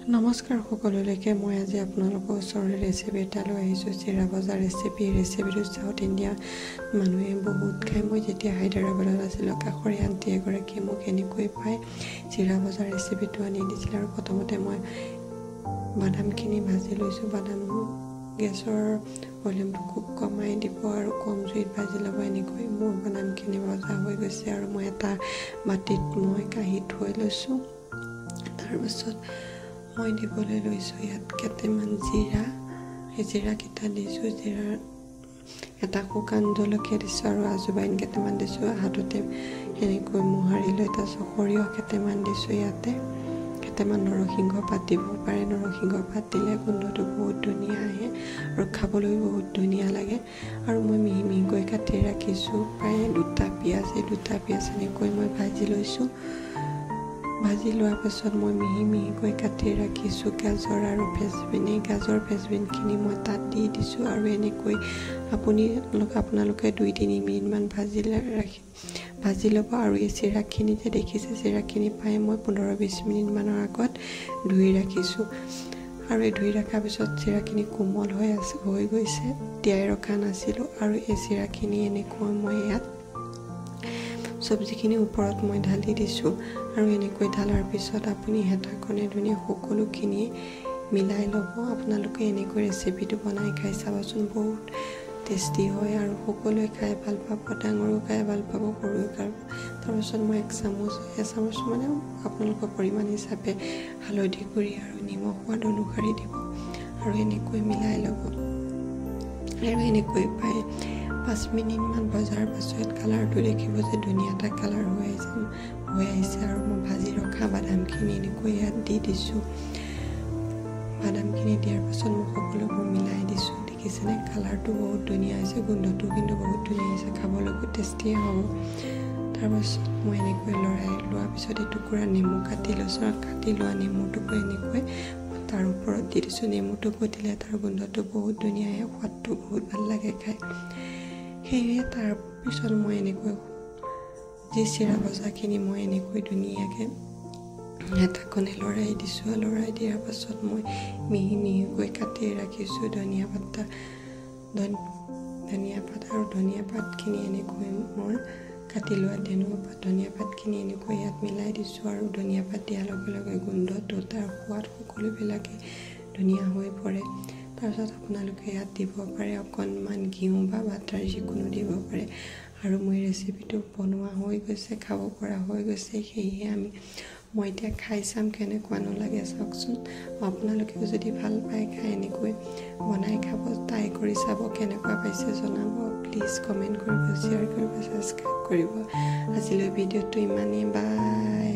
নমস্কাৰ সকলোলৈকে মই আজি আপোনালোকৰ ওচৰলৈ ৰেচিপি এটা লৈ আহিছোঁ চিৰা ভজা ৰেচিপিটো সাউথ ইণ্ডিয়া মানুহে বহুত খায় মই যেতিয়া হায়দৰাবাদত আছিলোঁ কাষৰীয়া আন্টি এগৰাকীয়ে মোক এনেকৈ পায় চিৰা ভজা ৰেচিপিটো আনি দিছিল আৰু প্ৰথমতে মই বাদামখিনি ভাজি লৈছোঁ বাদাম গেছৰ ভলিউমটো খুব কমাই দিব আৰু কম জুইত ভাজি ল'ব এনেকৈ মোৰ বাদামখিনি ভজা হৈ গৈছে আৰু মই এটা বাটিত মই কাঢ়ি থৈ লৈছোঁ তাৰপিছত মই দিবলৈ লৈছোঁ ইয়াত কেইটামান জিৰা এই জিৰাকেইটা দিছোঁ জিৰাৰ এটা শুকান জলকীয়া দিছোঁ আৰু আজুবাইন কেইটামান দিছোঁ হাততে এনেকৈ মোহাৰি লৈ তাৰপিছত সৰিয়হ কেইটামান দিছোঁ ইয়াতে কেইটামান নৰসিংহ পাত দিব পাৰে নৰসিংহ পাত দিলে গোন্ধটো বহুত ধুনীয়া আহে আৰু খাবলৈ বহুত ধুনীয়া লাগে আৰু মই মিহি মিহিকৈ কাটি ৰাখিছোঁ প্ৰায় দুটা পিঁয়াজ এনেকৈ মই ভাজি লৈছোঁ ভাজি লোৱাৰ পাছত মই মিহি মিহিকৈ কাটি ৰাখিছোঁ গাজৰ আৰু ফ্ৰেঞ্চবিন এই গাজৰ ফ্ৰেঞ্চবিনখিনি মই তাত দি দিছোঁ আৰু এনেকৈ আপোনালোকে 2-3 মিনিটমান ভাজি ল'ব আৰু এই চিৰাখিনি যে দেখিছে চিৰাখিনি পাই মই 15-20 মিনিটমানৰ আগত ধুই ৰাখিছোঁ আৰু এই ধুই ৰখাৰ পিছত চিৰাখিনি কোমল হৈ গৈছে তিয়াই ৰখা নাছিলোঁ আৰু এই চিৰাখিনি এনেকৈ মই ইয়াত চব্জিখিনি ওপৰত মই ঢালি দিছোঁ আৰু এনেকৈ ঢালাৰ পিছত আপুনি হেতাখনে ধুনীয়া সকলোখিনি মিলাই ল'ব আপোনালোকে এনেকৈ ৰেচিপিটো বনাই খাই চাবচোন বহুত টেষ্টি হয় আৰু সকলোৱে খাই ভাল পাব ডাঙৰো খাই ভাল পাব সৰুও খাব তাৰপিছত মই এচামুচ মানে আপোনালোকৰ পৰিমাণ হিচাপে হালধি গুড়ি আৰু নিমখ সোৱাদ অনুসৰি দিব আৰু এনেকৈ মিলাই ল'ব আৰু এনেকৈ পাই 5 মিনিটমান ভজাৰ পাছত কালাৰটো দেখিব যে ধুনীয়া এটা কালাৰ হৈ আহিছে আৰু মই ভাজি ৰখা বাদামখিনি এনেকৈ ইয়াত দি দিছোঁ বাদামখিনি দিয়াৰ পাছত মই সকলোবোৰ মিলাই দিছোঁ দেখিছেনে কালাৰটো বহুত ধুনীয়া হৈছে গোন্ধটো কিন্তু বহুত ধুনীয়া হৈছে খাবলৈও টেষ্টিয়ে হ'ব তাৰপাছত মই এনেকৈ লৰাই লোৱাৰ পিছত এটুকুৰা নেমু কাটি লৈছোঁ আৰু কাটি লোৱা নেমুটুকু এনেকৈ তাৰ ওপৰত দি দিছোঁ নেমুটুকু দিলে তাৰ গোন্ধটো বহুত ধুনীয়া আহে সোৱাদটো বহুত ভাল লাগে খাই সেয়ে তাৰপিছত মই এনেকৈ যি চিৰা ভজাখিনি মই এনেকৈ ধুনীয়াকৈ হেতাখনে লৰাই দিছোঁ লৰাই দিয়াৰ পাছত মই মিহি মিহিকৈ কাটি ৰাখিছোঁ ধনিয়া পাত আৰু ধনিয়া পাতখিনি এনেকৈ মই কাটি লোৱা ধনিয়া পাতখিনি এনেকৈ ইয়াত মিলাই দিছোঁ আৰু ধনিয়া পাত দিয়াৰ লগে লগে গোন্ধটো তাৰ সোৱাদ সকলোবিলাকে ধুনীয়া হৈ পৰে তাৰপিছত আপোনালোকে ইয়াত দিব পাৰে অকণমান ঘিউ বা বাটাৰ যিকোনো দিব পাৰে আৰু মোৰ ৰেচিপিটো বনোৱা হৈ গৈছে খাব পৰা হৈ গৈছে সেয়ে মই এতিয়া খাই চাম কেনেকুৱানো লাগে চাওকচোন আপোনালোকেও যদি ভাল পায় খাই এনেকৈ বনাই খাব ট্ৰাই কৰি চাব কেনেকুৱা পাইছে জনাব প্লিজ কমেণ্ট কৰিব শ্বেয়াৰ কৰিব ছাবস্ক্ৰাইব কৰিব আজিলৈ ভিডিঅ'টো ইমানেই বাই